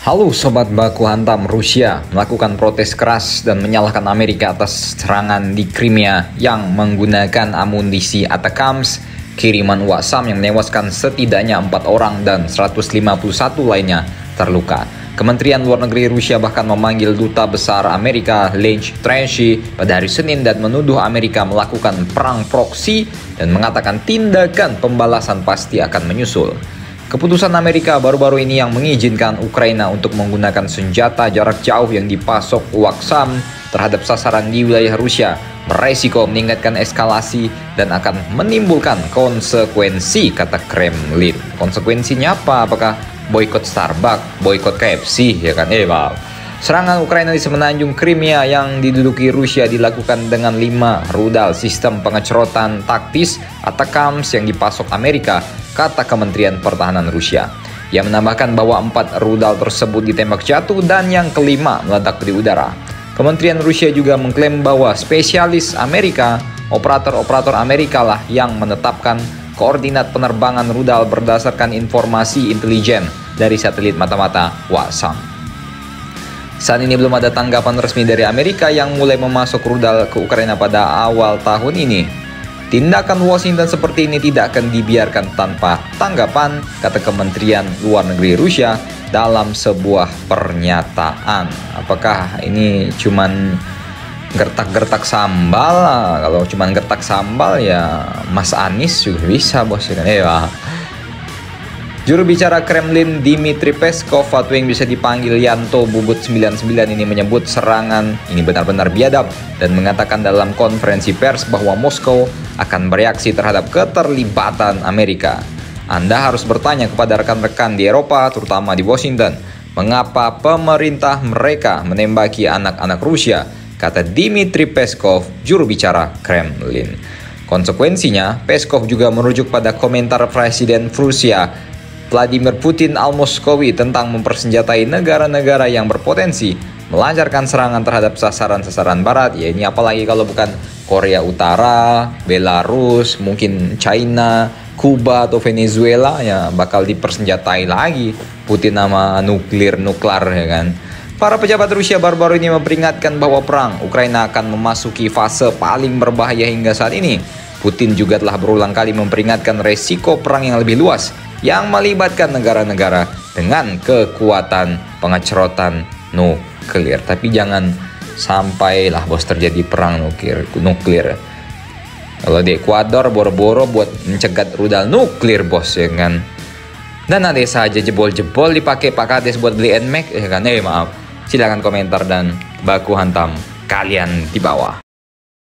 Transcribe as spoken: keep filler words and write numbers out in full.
Halo Sobat Baku Hantam, Rusia melakukan protes keras dan menyalahkan Amerika atas serangan di Crimea yang menggunakan amunisi ATACMS, kiriman WASAM yang menewaskan setidaknya empat orang dan seratus lima puluh satu lainnya terluka. Kementerian Luar Negeri Rusia bahkan memanggil Duta Besar Amerika Lynn Tracy pada hari Senin dan menuduh Amerika melakukan perang proksi dan mengatakan tindakan pembalasan pasti akan menyusul. Keputusan Amerika baru-baru ini yang mengizinkan Ukraina untuk menggunakan senjata jarak jauh yang dipasok WASAM terhadap sasaran di wilayah Rusia beresiko meningkatkan eskalasi dan akan menimbulkan konsekuensi, kata Kremlin. Konsekuensinya apa? Apakah boykot Starbucks, boykot K F C, ya kan? Eh, wow. Serangan Ukraina di semenanjung Crimea yang diduduki Rusia dilakukan dengan lima rudal sistem pengecerotan taktis ATACMS yang dipasok Amerika, kata Kementerian Pertahanan Rusia. Ia menambahkan bahwa empat rudal tersebut ditembak jatuh dan yang kelima meledak di udara. Kementerian Rusia juga mengklaim bahwa spesialis Amerika, operator-operator Amerika lah yang menetapkan koordinat penerbangan rudal berdasarkan informasi intelijen dari satelit mata-mata WASAM. Saat ini belum ada tanggapan resmi dari Amerika yang mulai memasok rudal ke Ukraina pada awal tahun ini. Tindakan Washington seperti ini tidak akan dibiarkan tanpa tanggapan, kata Kementerian Luar Negeri Rusia dalam sebuah pernyataan. Apakah ini cuman gertak-gertak sambal? Kalau cuman gertak sambal ya Mas Anies juga bisa, bos. Eh, wah. Juru bicara Kremlin Dmitry Peskov atau yang bisa dipanggil Yanto Bubut sembilan puluh sembilan ini menyebut serangan ini benar-benar biadab dan mengatakan dalam konferensi pers bahwa Moskow akan bereaksi terhadap keterlibatan Amerika. Anda harus bertanya kepada rekan-rekan di Eropa, terutama di Washington, mengapa pemerintah mereka menembaki anak-anak Rusia, kata Dmitry Peskov, juru bicara Kremlin. Konsekuensinya, Peskov juga merujuk pada komentar Presiden Rusia Vladimir Putin al-Moskowi tentang mempersenjatai negara-negara yang berpotensi melancarkan serangan terhadap sasaran-sasaran barat. Ya ini apalagi kalau bukan Korea Utara, Belarus, mungkin China, Kuba atau Venezuela ya bakal dipersenjatai lagi Putin nama nuklir-nuklar, ya kan. Para pejabat Rusia baru-baru ini memperingatkan bahwa perang Ukraina akan memasuki fase paling berbahaya hingga saat ini. Putin juga telah berulang kali memperingatkan resiko perang yang lebih luas yang melibatkan negara-negara dengan kekuatan pengecerotan nuklir. Tapi jangan sampailah bos terjadi perang nuklir. nuklir. Kalau di Ekuador boro-boro buat mencegat rudal nuklir, bos, ya kan. Dan ada saja jebol-jebol dipakai Pak Kades buat beli N M A C, ya kan. Eh maaf. Silahkan komentar dan baku hantam kalian di bawah.